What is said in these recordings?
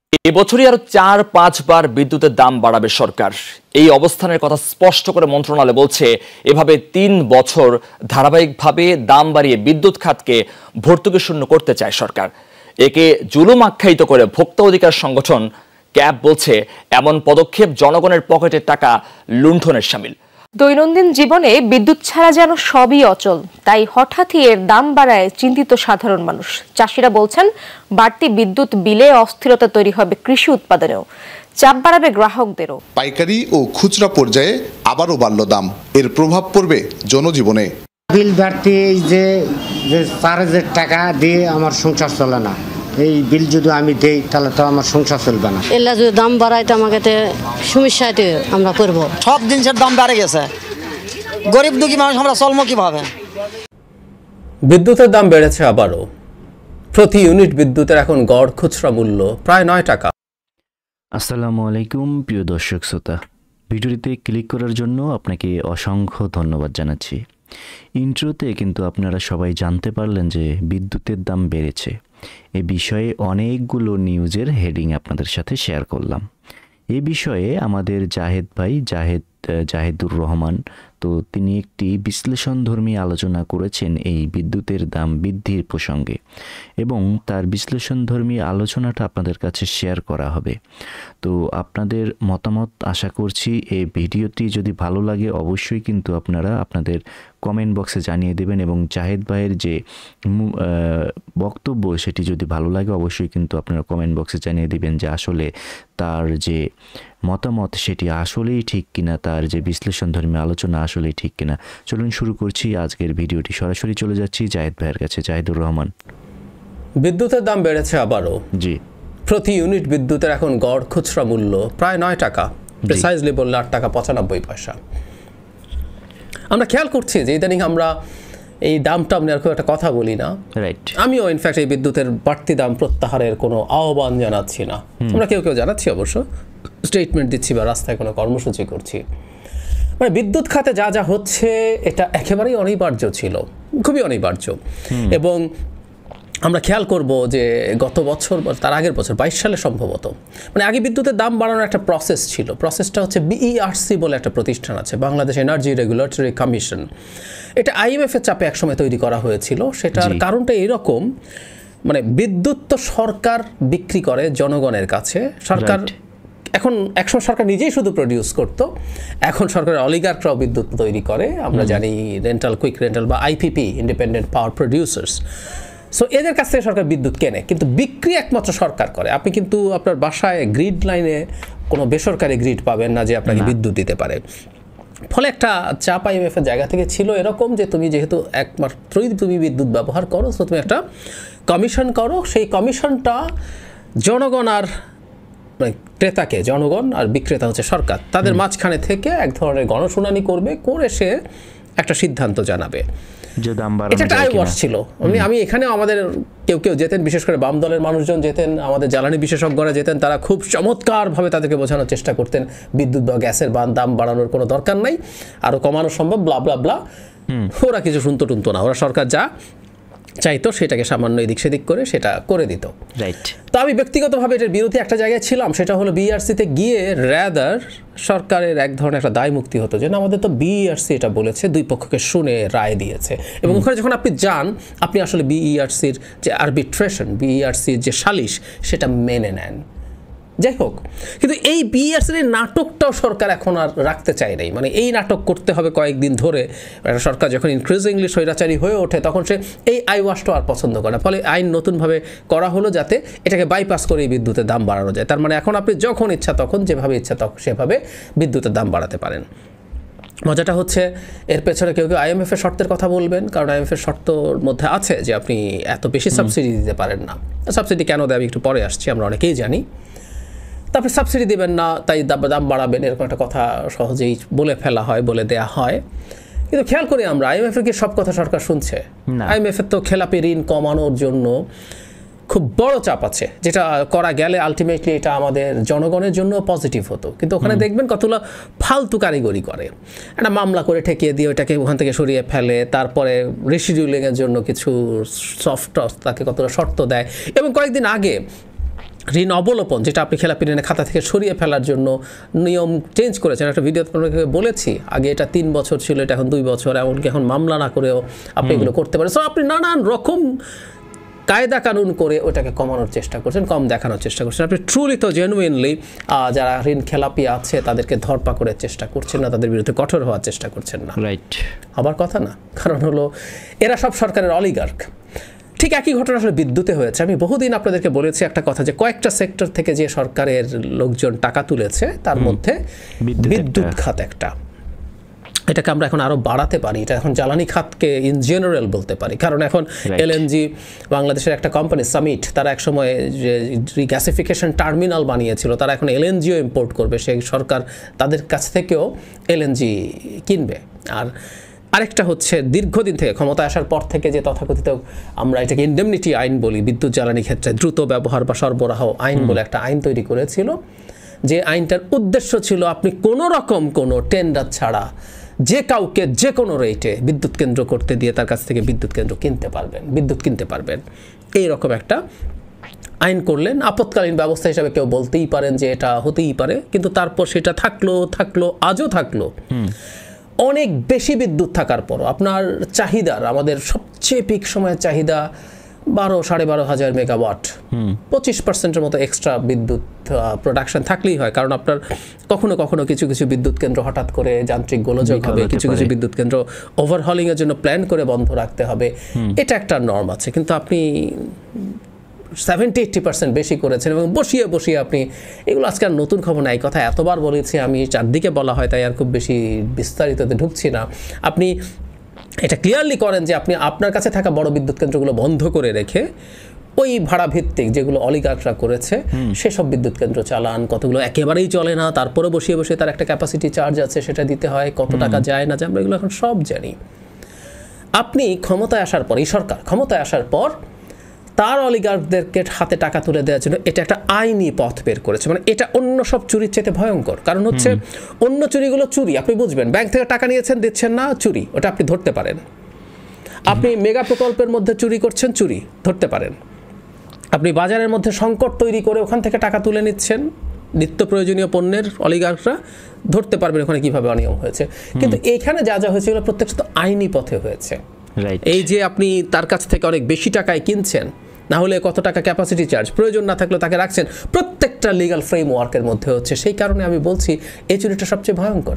এবছরই আরো ৪-৫ বার বিদ্যুতের দাম বাড়াবে সরকার। এই অবস্থানের কথা স্পষ্ট করে মন্ত্রণালয় বলছে, এভাবে ৩ বছর ধারাবাহিকভাবে দাম বাড়িয়ে বিদ্যুৎ খাতকে ভর্তুকি শূন্য করতে চায় সরকার। একে জুলুম আখ্যায়িত করে ভোক্তা অধিকার সংগঠন ক্যাব বলছে, এমন পদক্ষেপ জনগণের পকেটের টাকা লুণ্ঠনের শামিল। দৈনন্দিন জীবনে বিদ্যুৎ ছাড়া যেন সবই অচল, তাই হঠাৎই এর দাম বাড়ায় চিন্তিত সাধারণ মানুষ। চাষিরা বলছেন, বাড়তি বিদ্যুৎ বিলে অস্থিরতা তৈরি হবে কৃষি উৎপাদনেও, চাপ বাড়াবে গ্রাহকদেরও। পাইকারি ও খুচরা পর্যায়ে আবারও বাড়ল দাম, এর প্রভাব পড়বে জনজীবনে। বিল বাড়তি যে ৪,০০০ টাকা দিয়ে আমার সংসার চলে না। এই বিল যদি আমি দেই তাহলে তো আমার সংসার চলবে না। এলা যদি দাম বাড়ায় তো আমাকে সমস্যাতে আমরা পড়বো। সব জিনিসের দাম বেড়ে গেছে, গরিব দুঃখী মানুষ আমরা চলবো কিভাবে? বিদ্যুতের দাম বেড়েছে আবারও। প্রতি ইউনিট বিদ্যুতের এখন গড় খুচরা মূল্য প্রায় ৯ টাকা। আসসালামু আলাইকুম প্রিয় দর্শক শ্রোতা, ভিডিওটিতে ক্লিক করার জন্য আপনাকে অসংখ্য ধন্যবাদ জানাচ্ছি। ইন্ট্রোতে কিন্তু আপনারা সবাই জানতে পারলেন যে বিদ্যুতের দাম বেড়েছে। এ বিষয়ে অনেকগুলো নিউজের হেডিং আপনাদের সাথে শেয়ার করলাম। এ বিষয়ে আমাদের জাহেদ ভাই দউররহম, তো তিনি একটি বিশ্লেষণধর্মী আলোচনা করেছেন এই বিদ্যুতের দাম বৃদ্ধির প্রসঙ্গে, এবং তার বিশ্লেষণধর্মী আলোচনাটা আপনাদের কাছে শেয়ার করা হবে। তো আপনাদের মতামত আশা করছি। এই ভিডিওটি যদি ভালো লাগে অবশ্যই কিন্তু আপনারা আপনাদের কমেন্ট বক্সে জানিয়ে দেবেন, এবং জাহেদ ভাইয়ের যে বক্তব্য সেটি যদি ভালো লাগে অবশ্যই কিন্তু আপনারা কমেন্ট বক্সে জানিয়ে দিবেন যে আসলে তার যে মতামত সেটি আসলেই ঠিক কিনা, তার যে বিশ্লেষণধর্মী আলোচনা আসলেই ঠিক কিনা। চলুন শুরু করছি আজকের ভিডিওটি। সরাসরি চলে যাচ্ছি জাহেদ ভাইয়ের কাছে। দউররহম, বিদ্যুতের দাম বেড়েছে আবারও। জি, প্রতি ইউনিট বিদ্যুতের এখন গড় খুচরা মূল্য প্রায় ৯ টাকা, প্রিসাইজলি বললে ৮ টাকা ৯৫ পয়সা। আমরা খেয়াল করছি যে ইদানিং আমরা এই দামটা আপনি আর খুব একটা কথা বলি না। রাইট, আমিও ইনফ্যাক্ট এই বিদ্যুতের বাড়তি দাম প্রত্যাহারের কোনো আহ্বান জানাচ্ছি না। আমরা কেউ জানাচ্ছি অবশ্য, স্টেটমেন্ট দিচ্ছি বা রাস্তায় কোনো কর্মসূচি করছি। মানে বিদ্যুৎ খাতে যা যা হচ্ছে এটা একেবারেই অনিবার্য ছিল, খুবই অনিবার্য। এবং আমরা খেয়াল করব যে গত বছর তার আগের বছর ২২ সালে সম্ভবত, মানে আগে বিদ্যুতের দাম বাড়ানোর একটা প্রসেস ছিল। প্রসেসটা হচ্ছে বিইআরসি বলে একটা প্রতিষ্ঠান আছে, বাংলাদেশ এনার্জি রেগুলেটরি কমিশন। এটা IMF এর চাপে একসময় তৈরি করা হয়েছিল। সেটার কারণটা এরকম, মানে বিদ্যুৎ তো সরকার বিক্রি করে জনগণের কাছে। সরকার এখন একসময় সরকার নিজেই শুধু প্রডিউস করতো, এখন সরকারের অলিগার্করাও বিদ্যুৎ তৈরি করে। আমরা জানি কুইক রেন্টাল বা IPP, independent power producers. So এদের কাছ থেকে সরকার বিদ্যুৎ কেনে, কিন্তু বিক্রি একমাত্র সরকার করে। আপনি কিন্তু আপনার বাসায় গ্রিড লাইনে কোনো বেসরকারি গ্রিড পাবেন না যে আপনাকে বিদ্যুৎ দিতে পারে। ফলে একটা চাপ IMF এর জায়গা থেকে ছিল এরকম যে তুমি যেহেতু একমাত্রই তুমি বিদ্যুৎ ব্যবহার করো, তো তুমি একটা কমিশন করো। সেই কমিশনটা জনগণ আর ক্রেতাকে, জনগণ আর বিক্রেতা হচ্ছে সরকার, তাদের মাঝখানে থেকে এক ধরনের গণশুনানি করবে, করে সে একটা সিদ্ধান্ত জানাবে। এটা একটা আইওয়াশ ছিল। আমি এখানে আমাদের কেউ যেতেন, বিশেষ করে বাম দলের মানুষজন যেতেন, আমাদের জ্বালানি বিশেষজ্ঞরা যেতেন, তারা খুব চমৎকারভাবে তাদেরকে বোঝানোর চেষ্টা করতেন বিদ্যুৎ বা গ্যাসের দাম বাড়ানোর কোনো দরকার নাই, আরও কমানো সম্ভব, ব্লা ব্লা ব্লা। ওরা কিছু শুনতো না, ওরা সরকার যা চাইতো সেটাকে সামান্য এদিক সেদিক করে সেটা করে দিত। রাইট। তো আমি ব্যক্তিগতভাবে এটার বিরোধী একটা জায়গায় ছিলাম, সেটা হলো বিইআরসিতে গিয়ে র্যাদার সরকারের এক ধরনের একটা দায় মুক্তি হতো যে না, আমাদের তো বিইআরসি এটা বলেছে, দুই পক্ষকে শুনে রায় দিয়েছে। এবং ওখানে যখন আপনি যান, আপনি আসলে বিইআরসির যে আরবিট্রেশন, বিইআরসির যে সালিশ, সেটা মেনে নেন। যাই হোক, কিন্তু এই বিইআরসির নাটকটাও সরকার এখন আর রাখতে চায় নাই। মানে এই নাটক করতে হবে কয়েকদিন ধরে। একটা সরকার যখন ইনক্রিজিংলি স্বৈরাচারী হয়ে ওঠে, তখন সে এই আইওয়াশটাও আর পছন্দ করে না। ফলে আইন নতুনভাবে করা হলো যাতে এটাকে বাইপাস করে এই বিদ্যুতের দাম বাড়ানো যায়। তার মানে এখন আপনি যখন ইচ্ছা তখন, যেভাবে ইচ্ছা তখন সেভাবে বিদ্যুতের দাম বাড়াতে পারেন। মজাটা হচ্ছে এর পেছনে কেউ IMF এর শর্তের কথা বলবেন, কারণ IMF এর শর্তর মধ্যে আছে যে আপনি এত বেশি সাবসিডি দিতে পারেন না। সাবসিডি কেন দেয় আমি একটু পরে আসছি, আমরা অনেকেই জানি। তারপরে সাবসিডি দেবেন না, তাই দাম বাড়াবেন, এরকম একটা কথা সহজেই বলে ফেলা হয়, বলে দেয়া হয়। কিন্তু খেয়াল করি আমরা, IMF এর কি সব কথা সরকার শুনছে? IMF এর তো খেলাপি ঋণ কমানোর জন্য খুব বড় চাপ আছে, যেটা করা গেলে আলটিমেটলি এটা আমাদের জনগণের জন্য পজিটিভ হতো। কিন্তু ওখানে দেখবেন কতগুলো ফালতু কারিগরি করে, একটা মামলা করে ঠেকিয়ে দিয়ে ওইটাকে ওখান থেকে সরিয়ে ফেলে, তারপরে রিশিডিউলিংয়ের জন্য কিছু তাকে কতগুলো শর্ত দেয়। এবং কয়েকদিন আগে ঋণ অবলোপন, যেটা আপনি খেলাপি ঋণের খাতা থেকে সরিয়ে ফেলার জন্য নিয়ম চেঞ্জ করেছেন, একটা ভিডিও আপনাকে বলেছি আগে, এটা 3 বছর ছিল, এটা এখন 2 বছর, এমনকি এখন মামলা না করেও আপনি এগুলো করতে পারেন। সো আপনি নানান রকম কায়দা কানুন করে ওটাকে কমানোর চেষ্টা করছেন, কম দেখানোর চেষ্টা করছেন। আপনি ট্রুলি তো জেনুইনলি যারা ঋণ খেলাপি আছে তাদেরকে ধরপাকড়ের চেষ্টা করছেন না, তাদের বিরুদ্ধে কঠোর হওয়ার চেষ্টা করছেন না। রাইট, আবার কথা না, কারণ হলো এরা সব সরকারের অলিগার্ক। ঠিক একই ঘটনা আসলে বিদ্যুতে হয়েছে। আমি বহুদিন আপনাদেরকে বলেছি একটা কথা, যে কয়েকটা সেক্টর থেকে যে সরকারের লোকজন টাকা তুলেছে তার মধ্যে বিদ্যুৎ খাত একটা। এটাকে আমরা এখন আরো বাড়াতে পারি, এটা এখন জ্বালানি খাতকে ইন জেনারেল বলতে পারি। কারণ এখন এলএনজি, বাংলাদেশের একটা কোম্পানি সামিট, তারা একসময় যে রিগ্যাসিফিকেশন টার্মিনাল বানিয়েছিল, তারা এখন এলএনজিও ইম্পোর্ট করবে। সেই সরকার তাদের কাছ থেকেও এলএনজি কিনবে। আর আরেকটা হচ্ছে দীর্ঘদিন থেকে ক্ষমতা আসার পর থেকে যে তথাকথিত আমরা এটাকে ইন্ডেমনিটি আইন বলি, বিদ্যুৎ জ্বালানি ক্ষেত্রে দ্রুত ব্যবহার বা সরবরাহ আইন বলে একটা আইন তৈরি করেছিল, যে আইনটার উদ্দেশ্য ছিল আপনি কোনো রকম কোনো টেন্ডার ছাড়া যে কাউকে যে কোনো রেটে বিদ্যুৎ কেন্দ্র করতে দিয়ে তার কাছ থেকে বিদ্যুৎ কেন্দ্র কিনতে পারবেন, বিদ্যুৎ কিনতে পারবেন। এইরকম একটা আইন করলেন। আপৎকালীন ব্যবস্থা হিসাবে কেউ বলতেই পারেন যে এটা হতেই পারে, কিন্তু তারপর সেটা থাকলো আজও থাকলো। অনেক বেশি বিদ্যুৎ থাকার পরও আপনার চাহিদার, আমাদের সবচেয়ে পিক সময়ের চাহিদা 12-12,500 মেগাওয়াট, 25% মতো এক্সট্রা বিদ্যুৎ প্রোডাকশন থাকলেই হয়। কারণ আপনার কখনো কখনো কিছু কিছু বিদ্যুৎ কেন্দ্র হঠাৎ করে যান্ত্রিক গোলযোগ হবে, কিছু কিছু বিদ্যুৎ কেন্দ্র ওভারহলিংয়ের জন্য প্ল্যান করে বন্ধ রাখতে হবে, এটা একটা নর্ম আছে। কিন্তু আপনি 70-80% বেশি করেছেন এবং বসিয়ে বসিয়ে আপনি এগুলো, আজকে আর নতুন খবর নাই, কথা এতবার বলেছি আমি, চারদিকে বলা হয়, তাই আর খুব বেশি বিস্তারিততে ঢুকছি না। আপনি এটা ক্লিয়ারলি করেন যে আপনি আপনার কাছে থাকা বড় বিদ্যুৎ কেন্দ্রগুলো বন্ধ করে রেখে ওই ভাড়া ভিত্তিক যেগুলো অলিগার্করা করেছে সেসব বিদ্যুৎ কেন্দ্র চালান। কতগুলো একেবারেই চলে না, তারপরে বসিয়ে বসিয়ে তার একটা ক্যাপাসিটি চার্জ আছে, সেটা দিতে হয়, কত টাকা যায় না যায় আমরা এগুলো এখন সব জানি। আপনি ক্ষমতায় আসার পর, এই সরকার ক্ষমতায় আসার পর তার অলিগার্কদেরকে হাতে টাকা তুলে দেওয়ার জন্য এটা একটা আইনি পথ বের করেছে। মানে এটা অন্য সব চুরির চাইতে ভয়ঙ্কর। কারণ হচ্ছে অন্য চুরিগুলো চুরি, আপনি বুঝবেন, ব্যাংক থেকে টাকা নিয়েছেন দিচ্ছেন না, চুরি, ওটা আপনি ধরতে পারেন। আপনি মেগা প্রকল্পের মধ্যে চুরি করছেন, চুরি, ধরতে পারেন। আপনি বাজারের মধ্যে সংকট তৈরি করে ওখান থেকে টাকা তুলে নিচ্ছেন, নিত্য প্রয়োজনীয় পণ্যের অলিগার্করা, ধরতে পারবেন ওখানে কিভাবে অনিয়ম হয়েছে। কিন্তু এইখানে যা যা হয়েছে এগুলো প্রত্যেকটা আইনি পথে হয়েছে। এই যে আপনি তার কাছ থেকে অনেক বেশি টাকায় কিনছেন, না হলে কত টাকা ক্যাপাসিটি চার্জ, প্রয়োজন না থাকলে তাকে রাখছেন, প্রত্যেকটা লিগ্যাল ফ্রেমওয়ার্কের মধ্যে হচ্ছে। সেই কারণে আমি বলছি এই চুরিটা সবচেয়ে ভয়ঙ্কর।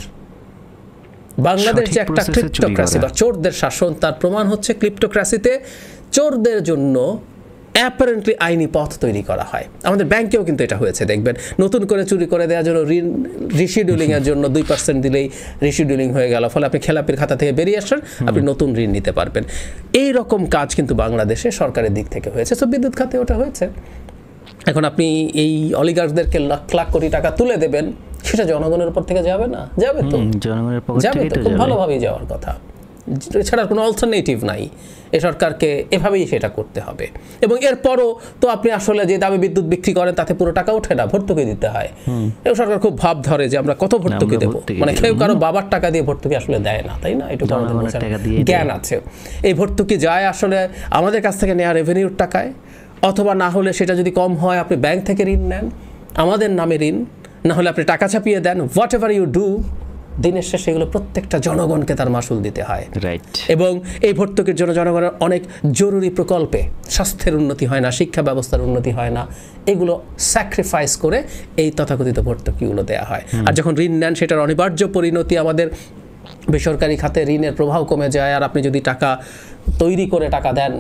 বাংলাদেশ যে একটা ক্রিপ্টোক্রাসি বা চোরদের শাসন, তার প্রমাণ হচ্ছে ক্রিপ্টোক্রাসিতে চোরদের জন্য অ্যাপারেন্টলি আইনি পথ তৈরি করা হয়। আমাদের ব্যাংকেও কিন্তু এটা হয়েছে, দেখবেন, নতুন করে চুরি করে দেওয়ার জন্য ঋণ রিশিডিউলিংয়ের জন্য 2% দিলেই রিশিডিউলিং হয়ে গেল, ফলে আপনি খেলাপির খাতা থেকে বেরিয়ে আসেন, আপনি নতুন ঋণ নিতে পারবেন। এই রকম কাজ কিন্তু বাংলাদেশে সরকারের দিক থেকে হয়েছে। সব বিদ্যুৎ খাতে ওটা হয়েছে। এখন আপনি এই অলিগার্কদেরকে লাখ লাখ কোটি টাকা তুলে দেবেন, সেটা জনগণের উপর থেকে যাবে না? যাবে তো, যাবে তো, খুব ভালোভাবেই যাওয়ার কথা। এছাড়া কোনো অল্টারনেটিভ নাই। এ সরকারকে এভাবেই সেটা করতে হবে। এবং এরপরও তো আপনি আসলে যে দামে বিদ্যুৎ বিক্রি করেন তাতে পুরো টাকা ওঠে না, ভর্তুকি দিতে হয়। এই সরকার খুব ভাব ধরে যে আমরা কত ভর্তুকি দেবো, মানে কেউ কারো বাবার টাকা দিয়ে ভর্তুকি আসলে দেয় না, তাই না? এটা জ্ঞান আছে। এই ভর্তুকি যায় আসলে আমাদের কাছ থেকে নেওয়া রেভিনিউর টাকায়, অথবা না হলে সেটা যদি কম হয় আপনি ব্যাংক থেকে ঋণ নেন, আমাদের নামে ঋণ, না হলে আপনি টাকা ছাপিয়ে দেন। হোয়াট এভার ইউ ডু, দিনের শেষে এগুলো প্রত্যেকটা জনগণকে তার মাসুল দিতে হয়। এবং এই ভর্তুকির জন্য জনগণের অনেক জরুরি প্রকল্পে স্বাস্থ্যের উন্নতি হয় না, শিক্ষা ব্যবস্থার উন্নতি হয় না, এগুলো স্যাক্রিফাইস করে এই তথাকথিত ভর্তুকিগুলো দেওয়া হয়। আর যখন ঋণ নেন সেটার অনিবার্য পরিণতি আমাদের বেসরকারি খাতে ঋণের প্রভাব কমে যায়। আর আপনি যদি টাকা তৈরি করে টাকা দেন,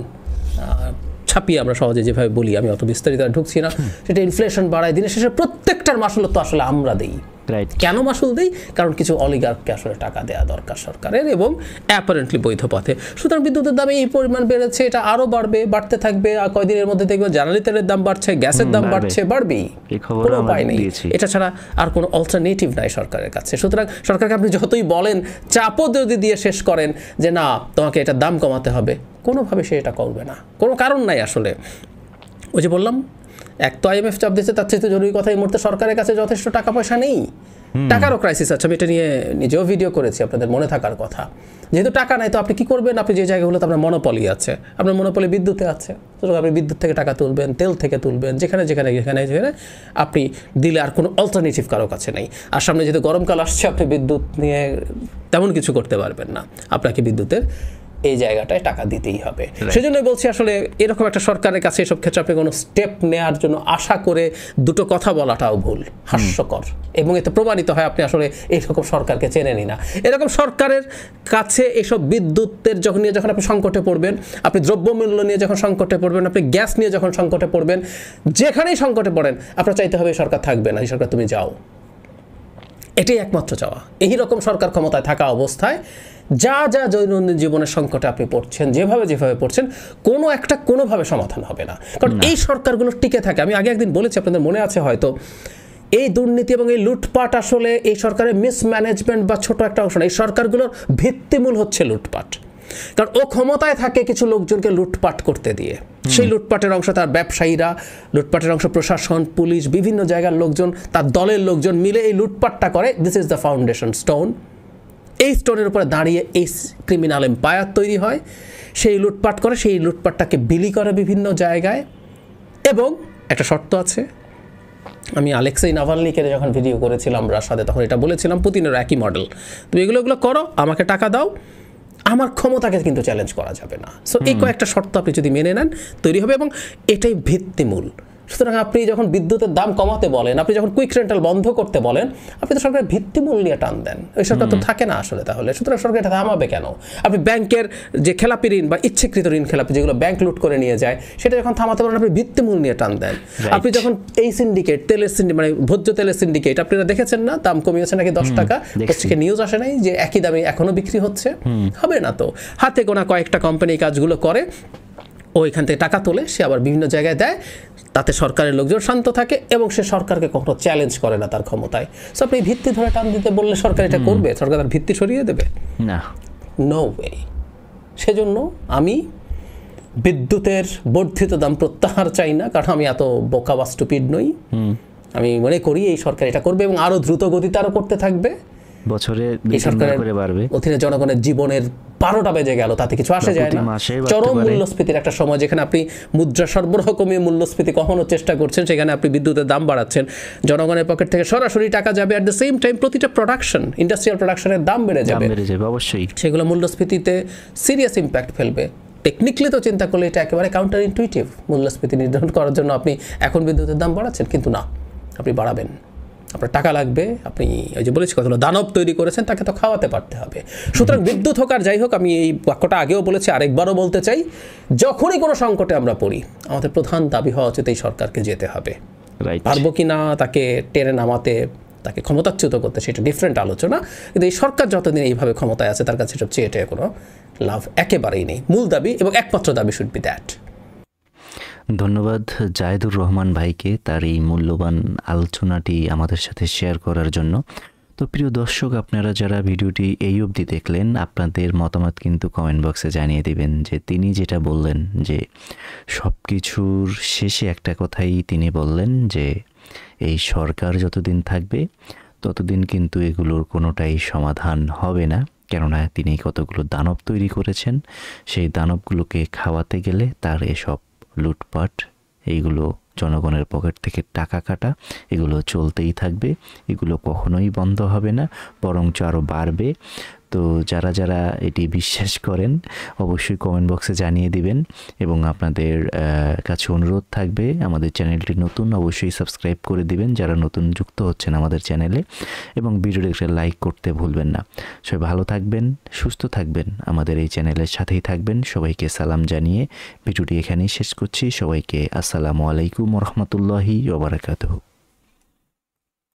ছাপিয়ে আমরা সহজে যেভাবে বলি, আমি অত বিস্তারিত ঢুকছি না, সেটা ইনফ্লেশন বাড়ায়, দিনের শেষে প্রত্যেকটার মাসুল তো আসলে আমরা দিই। কেন মাসুল দেই? কারণ কিছু অলিগার্ককে আসলে টাকা দেওয়া দরকার সরকারের, এবং অ্যাপারেন্টলি বৈধ পথে। সুতরাং বিদ্যুতের দাম এই পরিমাণ বেড়েছে, এটা আরো বাড়বে, বাড়তে থাকবে। আর কয়দিনের মধ্যে দেখবে জ্বালানি তেলের দাম বাড়ছে, গ্যাসের দাম বাড়ছে, বাড়বেই, কোনো উপায় নেই। এটা ছাড়া আর কোনো অল্টারনেটিভ নাই সরকারের কাছে। সুতরাং সরকারকে আপনি যতই বলেন, চাপও যদি দিয়ে শেষ করেন যে না তোমাকে এটার দাম কমাতে হবে, কোনোভাবে সে এটা করবে না, কোনো কারণ নাই আসলে। ওই যে বললাম, এক তো IMF চাপ দিচ্ছে, তার চেয়ে জরুরি কথা এই মুহূর্তে সরকারের কাছে যথেষ্ট টাকা পয়সা নেই। টাকারও ক্রাইসিস আছে, আমি এটা নিয়ে নিজেও ভিডিও করেছি, আপনাদের মনে থাকার কথা। যেহেতু টাকা নাই তো আপনি কি করবেন, আপনি যে জায়গাগুলোতে আপনার মনোপলি আছে, আপনার মনোপলি বিদ্যুতে আছে, সুতরাং আপনি বিদ্যুৎ থেকে টাকা তুলবেন, তেল থেকে তুলবেন, যেখানে যেখানে যেখানে যেখানে আপনি দিলে আর কোনো অল্টারনেটিভ কারো কাছে নেই। আর সামনে যেহেতু গরমকাল আসছে, আপনি বিদ্যুৎ নিয়ে তেমন কিছু করতে পারবেন না, আপনাকে বিদ্যুতের এই জায়গাটায় টাকা দিতেই হবে। সেজন্যই বলছি আসলে এরকম একটা সরকারের কাছে এসব ক্ষেত্রে আপনি কোনো স্টেপ নেওয়ার জন্য আশা করে দুটো কথা বলাটাও ভুল, হাস্যকর, এবং এতে প্রমাণিত হয় আপনি আসলে এইরকম সরকারকে চেনেনই না। এরকম সরকারের কাছে এসব বিদ্যুতের যখন আপনি সংকটে পড়বেন, আপনি দ্রব্যমূল্য নিয়ে যখন সংকটে পড়বেন, আপনি গ্যাস নিয়ে যখন সংকটে পড়বেন, যেখানেই সংকটে পড়েন আপনার চাইতে হবে এই সরকার থাকবে না, এই সরকার তুমি যাও, এটাই একমাত্র চাওয়া। এই রকম সরকার ক্ষমতায় থাকা অবস্থায় যা যা দৈনন্দিন জীবনের সংকটে আপনি পড়ছেন, যেভাবে পড়ছেন, কোনো একটা কোনোভাবে সমাধান হবে না, কারণ এই সরকারগুলো টিকে থাকে। আমি আগে একদিন বলেছি, আপনাদের মনে আছে হয়তো, এই দুর্নীতি এবং এই লুটপাট আসলে এই সরকারের মিসম্যানেজমেন্ট বা ছোট একটা অংশ না, এই সরকারগুলোর ভিত্তিমূল হচ্ছে লুটপাট। কারণ ও ক্ষমতায় থাকে কিছু লোকজনকে লুটপাট করতে দিয়ে, সেই লুটপাটের অংশ তার ব্যবসায়ীরা, লুটপাটের অংশ প্রশাসন, পুলিশ, বিভিন্ন জায়গার লোকজন, তার দলের লোকজন মিলে এই লুটপাটটা করে। This is the foundation stone. এই স্টোনের উপরে দাঁড়িয়ে এই ক্রিমিনাল এম্পায়ার তৈরি হয়, সেই লুটপাট করে, সেই লুটপাটটাকে বিলি করে বিভিন্ন জায়গায়। এবং একটা শর্ত আছে, আমি আলেক্সেই নাভালনিকে যখন ভিডিও করেছিলাম রাশাদে, তখন এটা বলেছিলাম, পুতিনের একই মডেল, তুমি এগুলো করো, আমাকে টাকা দাও, আমার ক্ষমতাকে কিন্তু চ্যালেঞ্জ করা যাবে না। সো এই কয়েকটা শর্ত আপনি যদি মেনে নেন তৈরি হবে, এবং এটাই ভিত্তিমূল। সুতরাং আপনি যখন বিদ্যুতের দাম কমাতে বলেন, আপনি যখন কুইক রেন্টাল বন্ধ করতে বলেন, আপনি তো সরকারের ভিত্তিমূল নিয়ে টান দেন, ওই সরকার তো থাকে না আসলে তাহলে। সুতরাং সরকার এটা থামাবে কেন? আপনি ব্যাংকের যে খেলাপি ঋণ বা ইচ্ছাকৃত ঋণ খেলাপি, যেগুলো ব্যাংক লুট করে নিয়ে যায়, সেটা যখন থামাতে পারেন, আপনি ভিত্তিমূল নিয়ে টান দেন। আপনি যখন এই সিন্ডিকেট, তেলের সিন্ডিকেট, মানে ভোজ্য তেলের সিন্ডিকেট, আপনারা দেখেছেন না, দাম কমিয়েছে নাকি 10 টাকা, পত্রিকায় নিউজ আসে নাই যে একই দামে এখনো বিক্রি হচ্ছে? হবে না তো। হাতে গোনা কয়েকটা কোম্পানি কাজগুলো করে, ওইখান থেকে টাকা তোলে, সে আবার বিভিন্ন জায়গায় দেয়, তাতে সরকারের লোকজন শান্ত থাকে এবং সে সরকারকে কখনো চ্যালেঞ্জ করে না তার ক্ষমতায়। সো আপনি ভিত্তি ধরে টান দিতে বললে সরকার এটা করবে? সরকার তার ভিত্তি সরিয়ে দেবে না, নো ওয়ে। সেজন্য আমি বিদ্যুতের বর্ধিত দাম প্রত্যাহার চাই না, কারণ আমি এত বোকা বা স্টুপিড নই। আমি মনে করি এই সরকার এটা করবে এবং আরো দ্রুত গতিতে আরো করতে থাকবে। বছরে অধীনে জনগণের জীবনের 12টা বেজে গেল, তাতে কিছু আসে যায় না। চরম মূল্যস্ফীতির একটা সময়, যেখানে আপনি মুদ্রা সরবরাহ কমিয়ে মূল্যস্ফীতি কখনো চেষ্টা করছেন, সেখানে আপনি বিদ্যুতের দাম বাড়াচ্ছেন, জনগণের পকেট থেকে সরাসরি টাকা যাবে। অ্যাট দ্য সেম টাইম প্রতিটা প্রোডাকশন, ইন্ডাস্ট্রিয়াল প্রোডাকশনের দাম বেড়ে যাবে অবশ্যই, সেগুলো মূল্যস্ফীতিতে সিরিয়াস ইম্প্যাক্ট ফেলবে। টেকনিক্যালি তো চিন্তা করলে এটা একেবারে কাউন্টার ইনটুইটিভ, মূল্যস্ফীতি নির্ধারণ করার জন্য আপনি এখন বিদ্যুতের দাম বাড়াচ্ছেন, কিন্তু না, আপনি বাড়াবেন, আপনার টাকা লাগবে, আপনি ওই যে বলেছি কতগুলো দানব তৈরি করেছেন, তাকে তো খাওয়াতে পারতে হবে। সুতরাং বিদ্যুৎ হোক আর যাই হোক, আমি এই বাক্যটা আগেও বলেছি, আরেকবারও বলতে চাই, যখনই কোনো সংকটে আমরা পড়ি, আমাদের প্রধান দাবি হওয়া উচিত এই সরকারকে যেতে হবে। পারবো কি না তাকে টেনে নামাতে, তাকে ক্ষমতাচ্যুত করতে, সেটা ডিফারেন্ট আলোচনা, কিন্তু এই সরকার যতদিন এইভাবে ক্ষমতায় আছে, তার কাছে সবচেয়ে এটা কোনো লাভ একেবারেই নেই। মূল দাবি এবং একমাত্র দাবি শুড বি দ্যাট। ধন্যবাদ জায়েদুর রহমান ভাইকে তার এই মূল্যবান আলোচনাটি আমাদের সাথে শেয়ার করার জন্য। তো প্রিয় দর্শক, আপনারা যারা ভিডিওটি এই অবধি দেখলেন, আপনাদের মতামত কিন্তু কমেন্ট বক্সে জানিয়ে দিবেন যে তিনি যেটা বললেন, যে সব কিছুর শেষে একটা কথাই তিনি বললেন যে এই সরকার যতদিন থাকবে ততদিন কিন্তু এগুলোর কোনোটাই সমাধান হবে না, কেননা তিনি কতগুলো দানব তৈরি করেছেন, সেই দানবগুলোকে খাওয়াতে গেলে তার এসব লুটপাট, এইগুলো জনগণের পকেট থেকে টাকা কাটা, এগুলো চলতেই থাকবে, এগুলো কখনোই বন্ধ হবে না, বরঞ্চ আরও বাড়বে। তো যারা যারা এটি বিশ্বাস করেন অবশ্যই কমেন্ট বক্সে জানিয়ে দিবেন, এবং আপনাদের কাছে অনুরোধ থাকবে, আমাদের চ্যানেলটি নতুন, অবশ্যই সাবস্ক্রাইব করে দিবেন যারা নতুন যুক্ত হচ্ছেন আমাদের চ্যানেলে, এবং ভিডিওটিকে লাইক করতে ভুলবেন না। সবাই ভালো থাকবেন, সুস্থ থাকবেন, আমাদের এই চ্যানেলের সাথেই থাকবেন। সবাইকে সালাম জানিয়ে ভিডিওটি এখানেই শেষ করছি। সবাইকে আসসালামু আলাইকুম ওয়া রাহমাতুল্লাহি ওয়া বারাকাতুহু।